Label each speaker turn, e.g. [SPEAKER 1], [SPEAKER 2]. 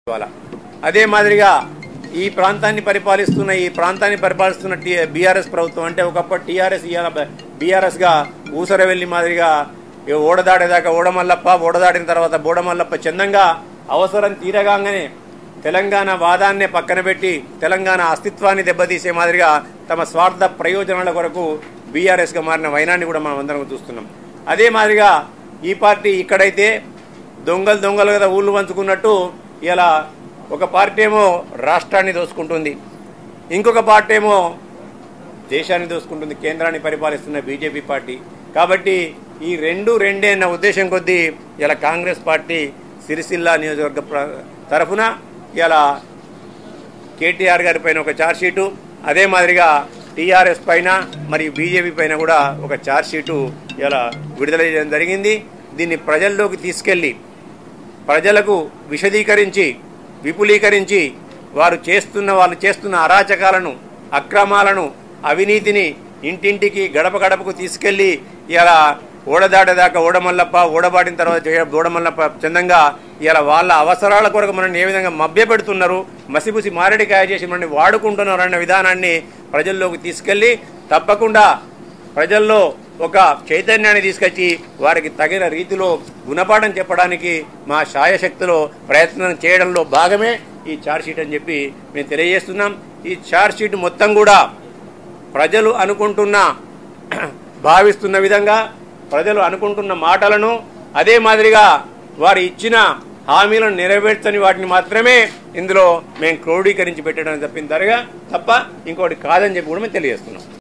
[SPEAKER 1] అదే మాదిరిగా ఈ ప్రాంతాన్ని పరిపాలిస్తున్న బీఆర్ఎస్ ప్రభుత్వం అంటే ఒకప్పుడు టీఆర్ఎస్ బీఆర్ఎస్గా ఊసరవెల్లి మాదిరిగా ఓడదాడేదాకా ఓడమల్లప్ప, ఓడదాడిన తర్వాత బోడమల్లప్ప చందంగా అవసరం తీరగానే తెలంగాణ వాదాన్నే పక్కన పెట్టి తెలంగాణ అస్తిత్వాన్ని దెబ్బతీసే మాదిరిగా తమ స్వార్థ ప్రయోజనాల కొరకు బీఆర్ఎస్గా మారిన వైనాన్ని కూడా మనం అందరం చూస్తున్నాం. అదే మాదిరిగా ఈ పార్టీ ఇక్కడైతే దొంగలు కదా ఊళ్ళు పంచుకున్నట్టు ఇలా ఒక పార్టీ ఏమో రాష్ట్రాన్ని దోసుకుంటుంది, ఇంకొక పార్టీ ఏమో దేశాన్ని దోసుకుంటుంది, కేంద్రాన్ని పరిపాలిస్తున్న బీజేపీ పార్టీ. కాబట్టి ఈ రెండే అన్న ఉద్దేశం కొద్దీ ఇలా కాంగ్రెస్ పార్టీ సిరిసిల్ల నియోజకవర్గ తరఫున ఇలా కేటీఆర్ గారి పైన ఒక ఛార్జ్షీటు, అదే మాదిరిగా టీఆర్ఎస్ పైన మరియు బీజేపీ పైన కూడా ఒక ఛార్జ్షీటు ఇలా విడుదల చేయడం జరిగింది. దీన్ని ప్రజల్లోకి తీసుకెళ్లి ప్రజలకు విశదీకరించి విపులీకరించి వాళ్ళు చేస్తున్న అరాచకాలను, అక్రమాలను, అవినీతిని ఇంటింటికి గడప గడపకు తీసుకెళ్లి ఇలా ఓడదాడేదాకా ఓడమల్లప్ప, ఓడబాడిన తర్వాత ఓడమల్లప్ప చందంగా ఇలా వాళ్ళ అవసరాల కొరకు మనల్ని ఏ విధంగా మభ్యపెడుతున్నారు, మసిబుసి మారేడికాయ చేసి మనల్ని వాడుకుంటున్నారు అన్న విధానాన్ని ప్రజల్లోకి తీసుకెళ్లి తప్పకుండా ప్రజల్లో ఒక చైతన్యాన్ని తీసుకొచ్చి వారికి తగిన రీతిలో గుణపాఠం చెప్పడానికి మా శాయశక్తిలో ప్రయత్నం చేయడంలో భాగమే ఈ ఛార్జ్షీట్ అని చెప్పి మేము తెలియజేస్తున్నాం. ఈ ఛార్జ్షీట్ మొత్తం కూడా ప్రజలు భావిస్తున్న విధంగా ప్రజలు అనుకుంటున్న మాటలను, అదే మాదిరిగా వారు ఇచ్చిన హామీలను నెరవేర్చని వాటిని మాత్రమే ఇందులో మేము క్రోడీకరించి పెట్టడం తప్ప ఇంకోటి కాదని చెప్పి కూడా మేము తెలియజేస్తున్నాం.